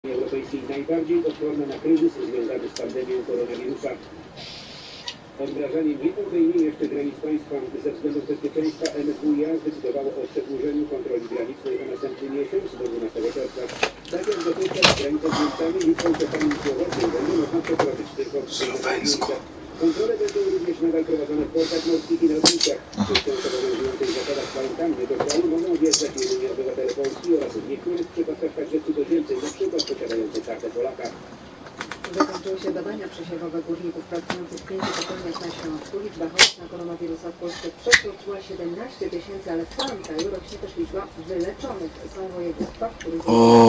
Europejskiej najbardziej odporne na kryzys związany z pandemią koronawirusa. Odmrażanie nie obejmie jeszcze granic państwa. Ze względów bezpieczeństwa MSWiA zdecydowało o przedłużeniu kontroli granicznej na następny miesiąc do 12 czerwca. Tak jak dotychczas granicę z Niemcami i Polskami i Słowacją będzie można przekroczyć tylko w Słoweńsku. Kontrole będą również nadal prowadzone w portach morskich i na lotniskach. W obowiązujących zasadach z warunkami do kraju mogą wjeżdżać jedynie obywatele Polski oraz w niektórych przypadkach także cudzoziemcy, np. posiadający kartę Polaka. Zakończyły się badania przesiewowe górników pracujących w 5 kopalniach na Śląsku. Liczba chorych na koronawirusa w Polsce przekroczyła 17 000, ale w całym kraju rośnie też liczba wyleczonych. Są województwa, w których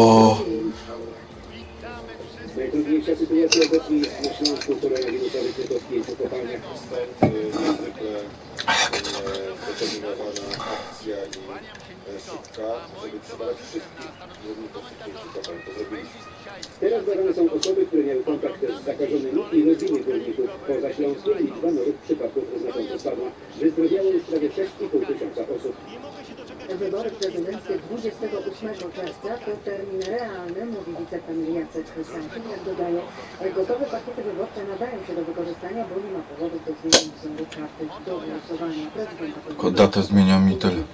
Najtrudniejsza sytuacja obecnie jest na Śląsku koronawirusowy, tylko w 5 kopalniach. Stąd niezwykle zdeterminowana akcja i szybka, żeby przybrać wszystkich górników tych 5 kopalń. To zrobiliśmy. Teraz badane są osoby, które miały kontakt z zakażonymi i rodziny górników. Poza Śląskiem liczba nowych przypadków znacząco spadła. Wyzdrowiało już prawie 6,5 tysiąca osób. Wybory prezydenckie 28 czerwca to termin realny, mówi wicepremier Jacek Sasin. Jak dodaje, gotowe pakiety wyborcze nadają się do wykorzystania, bo nie ma powodów do zmiany wzoru karty do głosowania. Tylko datę zmieniam i tyle.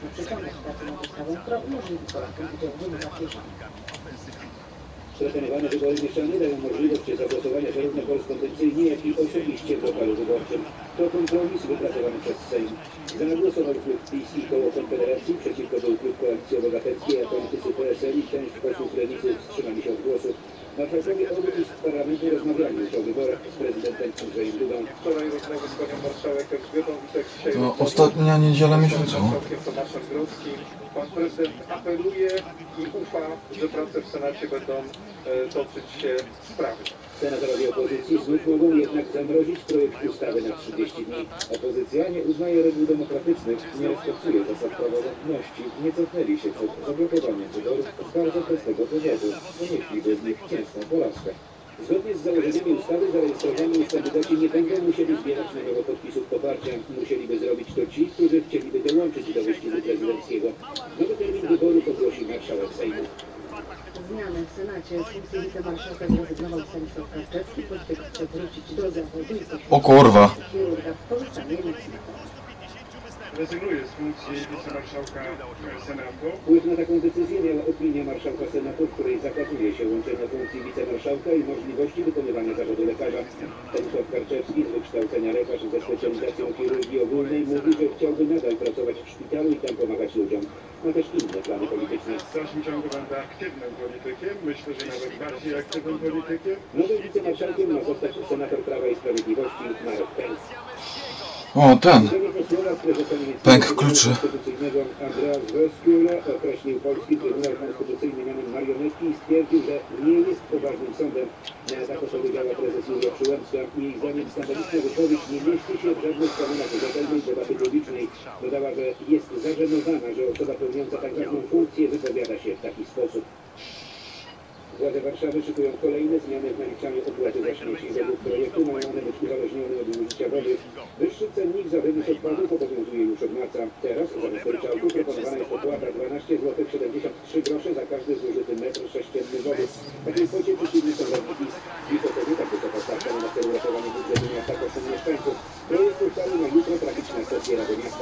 Proponowane wybory mieszane dają możliwość zagłosowania zarówno korespondencyjnie, jak i osobiście w lokalu wyborczym. To kompromis wypracowany przez Sejm. Zagłosował klub PiS i koło Konfederacji, przeciwko był klub Koalicji Obywatelskiej, a politycy PSL i część posłów Lewicy wstrzymali się od głosu. Marszałkowie obu izb parlamentu rozmawiali już o wyborach z prezydentem Andrzejem Dudą. Wczoraj rozmowy z panią marszałek Elżbietą Witek, dzisiaj To ostatnia niedziela miesiąca. Tomaszem Grodzkim. Pan prezydent apeluje i ufa, że prace w Senacie będą toczyć się sprawnie. Senatorowie opozycji znów mogą jednak zamrozić projekt ustawy na 30 dni. Opozycja nie uznaje reguł demokratycznych, nie respektuje zasad praworządności, nie cofnęli się przed zablokowaniem wyborów z bardzo prostego powodu. Ponieśliby z nich ciężką porażkę. Zgodnie z założeniami ustawy zarejestrowani kandydaci nie będą musieli zbierać na nowo podpisów poparcia. Musieliby zrobić to ci, którzy chcieliby dołączyć do wyścigu prezydenckiego. Nowy termin wyborów ogłosi marszałek Sejmu. Zmiany w Senacie. Z funkcji wicemarszałka zrezygnował Stanisław Karczewski. Polityk chce wrócić do zawodu i O kurwa. chirurga w pozostanie mocno. Rezygnuje z funkcji wicemarszałka Senatu. Wpływ na taką decyzję miała opinia marszałka Senatu, w której zakazuje się łączenia funkcji wicemarszałka i możliwości wykonywania zawodu lekarza. Stanisław Karczewski, z wykształcenia lekarz ze specjalizacją chirurgii ogólnej, mówi, że chciałby nadal pracować w szpitalu i tam pomagać ludziom. Ma też inne plany polityczne. W dalszym ciągu będę aktywnym politykiem, myślę, że nawet bardziej aktywnym politykiem. Nowym wicemarszałkiem ma zostać senator Prawa i Sprawiedliwości Marek Pęk. O, ten. Pęk kluczy. Andreas Wösküle określił polski Trybunał Konstytucyjny mianem marionetki i stwierdził, że nie jest poważnym sądem. Tak opowiedziała prezes Julia Przyłębska. Jej zdaniem skandaliczna wypowiedź nie mieści się w żadnych kanonach rzetelnej debaty publicznej. Dodała, że jest zażenowana, że osoba pełniąca tak ważną funkcję wypowiada się w taki sposób. Władze Warszawy szykują kolejne zmiany w naliczaniu opłaty za śmieci. Według projektu mają one być uzależnione od użycia wody. Wyższy cennik za wywóz odpadów obowiązuje już od marca. Teraz zamiast ryczałtu proponowana jest opłata 12 zł 73 grosze za każdy zużyty metr sześcienny wody. Takiej kwocie przeciwni są radni PiS. I to wtedy tak wysoka stawka ma na celu ratowanie budżetu miasta kosztem mieszkańców. Projekt uchwały na jutro traficzna sesja Rady Miasta.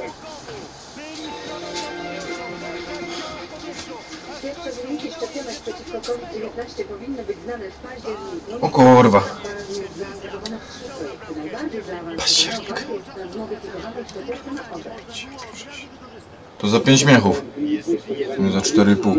Pierwsze wyniki szczepionek przeciwko COVID-19 powinny być znane w październiku. O kurwa. Zaangażowana w 3 projekty. Najbardziej zaawansowana jest zmodyfikowanej szczepionki na obręcz. To za 5 miechów. Nie za 4,5.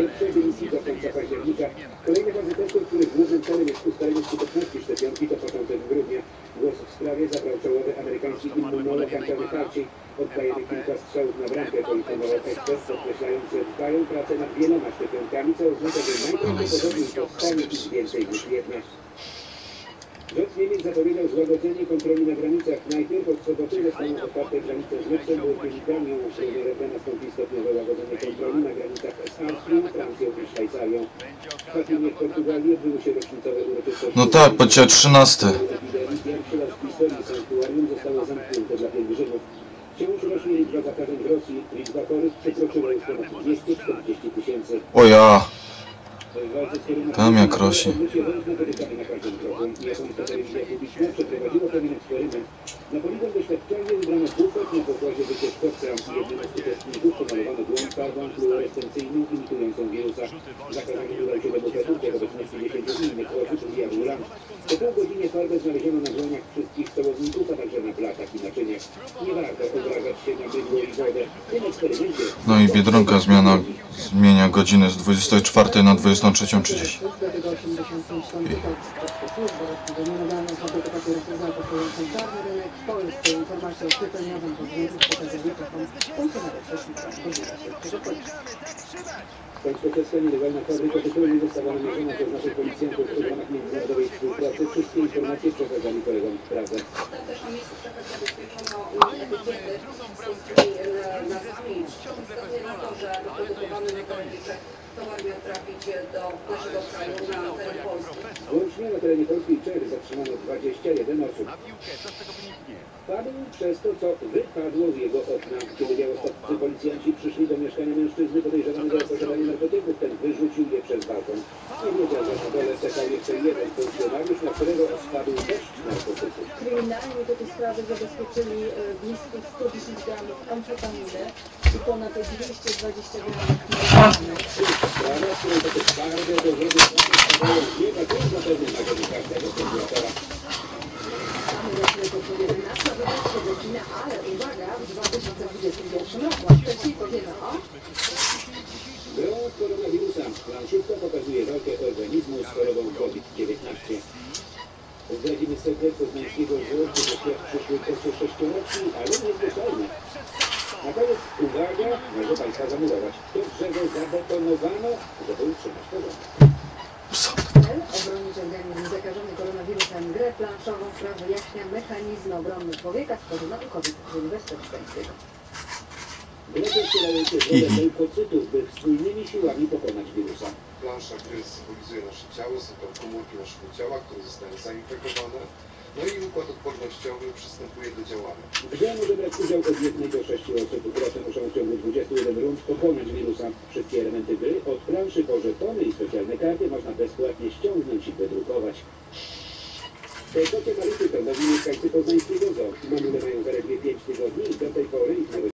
Kolejne fazy testów, których głównym celem jest ustalenie skuteczności szczepionki, to początek grudnia. Głos w sprawie zabrał czołowy amerykański immunolog Anthony Fauci. Oddajemy kilka strzałów na bramkę, poinformował ekspert, podkreślając, że trwają prace nad wieloma szczepionkami, co oznacza, że najprawdopodobniej powstanie ich więcej niż jedna. Rząd Niemiec zapowiedział złagodzenie kontroli na granicach. Najpierw od soboty zostaną otwarte granice z Luksemburgiem i Danią. W środę nastąpi stopniowe łagodzenie kontroli na granicach z Austrią, Francją i Szwajcarią. W Fatimie w Portugalii odbyły się rocznicowe uroczystości. No tak, po dzisiaj 13. Pierwszy raz w historii sanktuarium zostało zamknięte dla pielgrzymów. Wciąż rośnie liczba zakażeń w Rosji. Liczba chorych przekroczyła już ponad 240 000. O ja. W walce z Tam jak rośnie. Japońska telewizja publiczna przeprowadziła pewien eksperyment. Na poligon doświadczalny wybrano bufet na pokładzie wycieczkowca. Jednym z uczestników pomalowano dłoń farbą fluorescencyjną imitującą wirusa. Zakażony udał się do bufetu, gdzie w obecności 10 innych osób zjadł lunch. Po pół godzinie farbę znaleziono na dłoniach wszystkich stołowników, a także na blatach i naczyniach. Nie warto obrażać się na mydło i wodę. W tym eksperymencie... No i Biedronka zmienia godziny z 24 na 23:30. Polsko-czeska nielegalna fabryka tytułu została namierzona przez naszych policjantów w ramach międzynarodowej współpracy. Wszystkie informacje przekazali kolegom w Pradze. Tam też na miejscu zabezpieczono etykiety z polskimi nazwami. Wskazuje na to, że produkowany na Karoliniczek towar miał trafić do naszego kraju, na teren Polski. Łącznie na terenie Polski i Czech zatrzymano 21 osób. Padł przez to, co wypadło z jego okna. Kiedy białostoccy policjanci przyszli do mieszkania mężczyzny podejrzanego o posiadanie narkotyków, ten wyrzucił je przez balkon. Nie wiedział, że na dole czekał jeszcze jeden funkcjonariusz, na którego spadł deszcz narkotyków. Kryminalni do tej sprawy zabezpieczyli blisko 110 gramów amfetaminy i ponad 220 gramów marihuany. Sprawa, w której takie twarde dowody spadają nie tak jest zapewne na głowie każdego prokuratora. Mamy rocznego 11 wydarzenia godziny, ale uwaga, w 2021 roku, a wcześniej powiemy o... Gro koronawirusa. Planszówka pokazuje walkę organizmu z chorobą COVID-19. Zdradzimy sekret poznańskiego żołdu, że świat przyszły kocie 6-roczki, ale niezwyczajne. A to jest uwaga, może Państwa zamurować. To drzewo zabetonowano, żeby utrzymać porządek. Cel obronić organizm zakażony koronawirusem. Grę planszową, która wyjaśnia mechanizmy obronne człowieka stworzonego kobiety bezpieczeństwa. Grę wspierają się wolę leukocytów, by wspólnymi siłami pokonać wirusa. Plansza gry symbolizuje nasze ciało, są to komórki naszego ciała, które zostają zainfekowane. No i układ odpornościowy przystępuje do działania. W grze może brać udział od 1 do 6 osób, które muszą w ciągu 21 rund pokonać wirusa. Wszystkie elementy gry, od planszy po żetony i specjalne karty, można bezpłatnie ściągnąć i wydrukować. Te kocie maluchy to nowi mieszkańcy poznańskiego zoo. Mamule mają zaledwie 5 tygodni i do tej pory ich